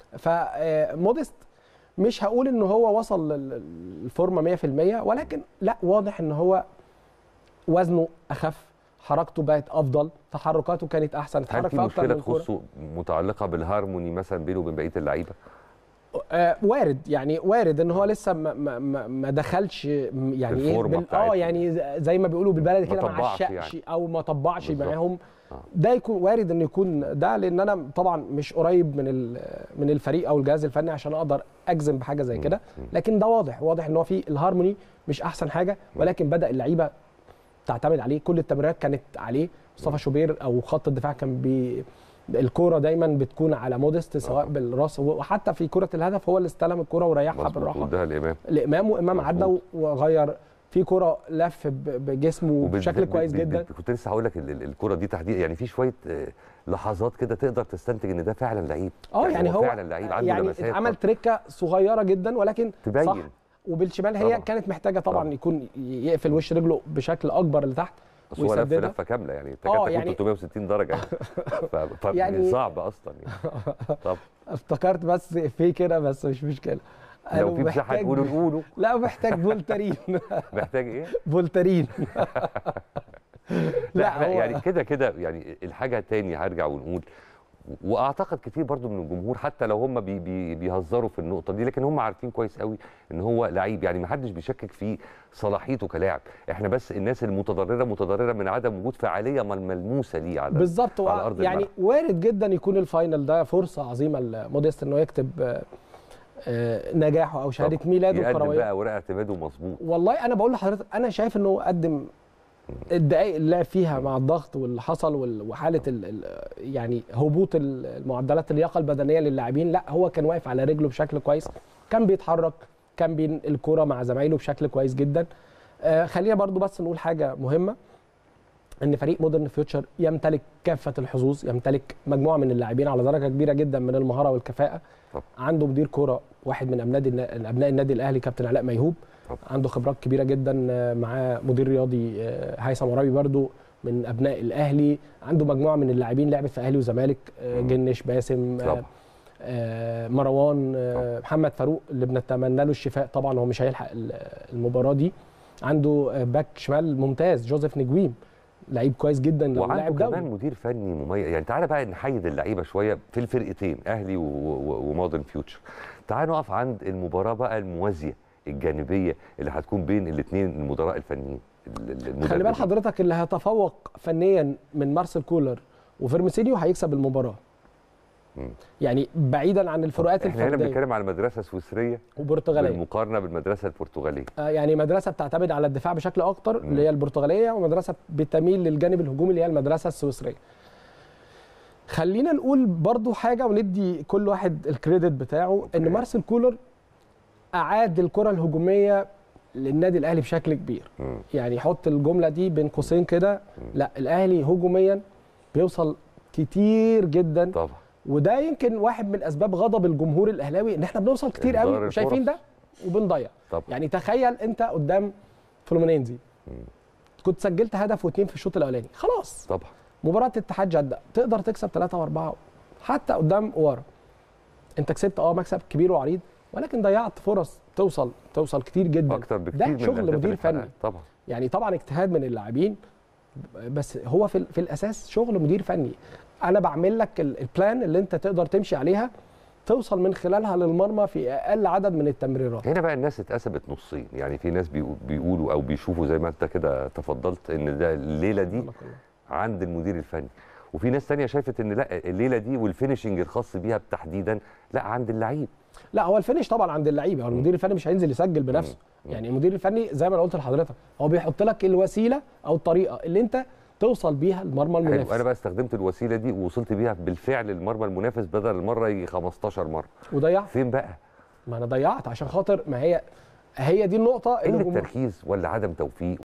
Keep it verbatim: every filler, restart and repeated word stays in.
فموديست مش هقول ان هو وصل للفورمه مية في المية، ولكن لا، واضح ان هو وزنه اخف، حركته بقت افضل، تحركاته كانت احسن، اتحرك في اكتر من كوره. هل في مشكله تخصه متعلقه بالهارموني مثلا بينه وبين بقيه اللعيبه؟ آه وارد، يعني وارد ان هو لسه ما, ما, ما دخلش يعني ايه بال... اه يعني زي ما بيقولوا بالبلدي كده ما عشقش يعني. او ما طبعش معاهم. آه. ده يكون وارد انه يكون ده، لان انا طبعا مش قريب من من الفريق او الجهاز الفني عشان اقدر اجزم بحاجه زي كده، لكن ده واضح واضح ان هو في الهارموني مش احسن حاجه، ولكن بدا اللعيبه تعتمد عليه، كل التمريرات كانت عليه. مصطفى شوبير او خط الدفاع كان بي الكوره دايما بتكون على موديست سواء آه. بالراس، وحتى في كره الهدف هو اللي استلم الكوره وريحها بالراحه ده الامام الامام وامام عدى وغير في كوره لف بجسمه بشكل كويس جدا. كنت لسه هقول لك الكوره دي تحديدا يعني في شويه لحظات كده تقدر تستنتج ان ده فعلا لعيب. اه يعني, يعني هو فعلا لعيب عنده يعني لمسات، عمل تريكه صغيره جدا ولكن تبين صح. وبالشمال هي طبعا. كانت محتاجه طبعا, طبعا يكون يقفل وش رجله بشكل اكبر لتحت بس هو لف لفه كامله يعني تكاد تكون ثلاثمية وستين درجه يعني, يعني صعب اصلا يعني. طب افتكرت بس في كده بس مش مشكله. لو في مساحه نقوله نقوله. لا محتاج فولترين. محتاج ايه؟ فولترين. لا هو يعني كده كده يعني الحاجه الثانيه هرجع ونقول، واعتقد كتير برضو من الجمهور حتى لو هم بي بي بيهزروا في النقطه دي، لكن هم عارفين كويس قوي ان هو لعيب، يعني ما حدش بيشكك في صلاحيته كلاعب. احنا بس الناس المتضرره متضرره من عدم وجود فعاليه ملموسه ليه على بالظبط. على ارض يعني الملعب. وارد جدا يكون الفاينل ده فرصه عظيمه لموديست انه يكتب نجاحه او شهاده ميلاده الكرويه، يقدم بقى اوراق اعتماده مظبوط. والله انا بقول لحضرتك انا شايف انه قدم الدقائق اللي لعب فيها مع الضغط واللي حصل وحاله ال يعني هبوط المعدلات اللياقه البدنيه للاعبين، لا هو كان واقف على رجله بشكل كويس، كان بيتحرك، كان بين الكره مع زمايله بشكل كويس جدا. آه خلينا برضو بس نقول حاجه مهمه، ان فريق مودرن فيوتشر يمتلك كافه الحظوظ، يمتلك مجموعه من اللاعبين على درجه كبيره جدا من المهاره والكفاءه. طب. عنده مدير كوره واحد من ابناء ابناء النادي الاهلي كابتن علاء ميهوب، طب. عنده خبرات كبيره جدا، معاه مدير رياضي هيثم عرابي برضو من ابناء الاهلي، عنده مجموعه من اللاعبين لعبت في اهلي وزمالك، جنش، باسم، طب. مروان، طب. محمد فاروق اللي بنتمنى له الشفاء طبعا، هو مش هيلحق المباراه دي. عنده باك شمال ممتاز جوزيف نجويم، لعيب كويس جدا، وعنده كمان مدير فني مميز. يعني تعالى بقى نحيد اللعيبه شويه في الفرقتين اهلي ومودرن فيوتشر. تعالى نقف عند المباراه بقى الموازيه الجانبيه اللي هتكون بين الاثنين المدراء الفنيين. خلي بال حضرتك اللي هيتفوق فنيا من مارسيل كولر وفيرميسينيو هيكسب المباراه. م. يعني بعيدا عن الفروقات الفرديه. احنا هنا بنتكلم على مدرسه سويسريه وبرتغاليه بالمقارنه بالمدرسه البرتغاليه. آه يعني مدرسه بتعتمد على الدفاع بشكل اكتر اللي هي البرتغاليه، ومدرسه بتميل للجانب الهجومي اللي هي المدرسه السويسريه. خلينا نقول برضو حاجه وندي كل واحد الكريدت بتاعه، ان مارسيل كولر اعاد الكره الهجوميه للنادي الاهلي بشكل كبير. م. يعني حط الجمله دي بين قوسين كده، لا الاهلي هجوميا بيوصل كتير جدا طبعا، وده يمكن واحد من اسباب غضب الجمهور الاهلاوي، ان احنا بنوصل كتير قوي وشايفين ده وبنضيع. يعني تخيل انت قدام فلومينينزي كنت سجلت هدف واثنين في الشوط الاولاني، خلاص طبعا مباراه اتحاد جده تقدر تكسب ثلاثة وأربعة حتى قدام ورا، انت كسبت اه مكسب كبير وعريض، ولكن ضيعت فرص توصل توصل كتير جدا اكتر بكتير من ده شغل مدير فني طبعا. يعني طبعا اجتهاد من اللاعبين، بس هو في, في الاساس شغل مدير فني. انا بعمل لك البلان اللي انت تقدر تمشي عليها توصل من خلالها للمرمى في اقل عدد من التمريرات. هنا بقى الناس اتقسمت نصين، يعني في ناس بيقولوا او بيشوفوا زي ما انت كده تفضلت ان ده الليله دي عند المدير الفني، وفي ناس ثانيه شايفت ان لا الليله دي والفينشنج الخاص بيها تحديدا لا عند اللعيب. لا هو الفينش طبعا عند اللعيب، هو المدير الفني مش هينزل يسجل بنفسه. يعني المدير الفني زي ما انا قلت لحضرتك هو بيحط لك الوسيله او الطريقه اللي انت توصل بيها المرمى المنافس. انا بقى استخدمت الوسيله دي ووصلت بيها بالفعل للمرمى المنافس بدل المره يجي خمستاشر مره. وضيعت. فين بقى؟ ما انا ضيعت عشان خاطر ما هي هي دي النقطه اللي التركيز ولا عدم توفيق